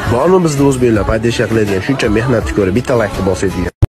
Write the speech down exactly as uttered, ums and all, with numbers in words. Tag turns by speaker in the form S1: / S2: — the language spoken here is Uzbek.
S1: Bormi bizda o'zbeklar podesha qiladigan shuncha mehnatni ko'rib bitta laykni bosadigan.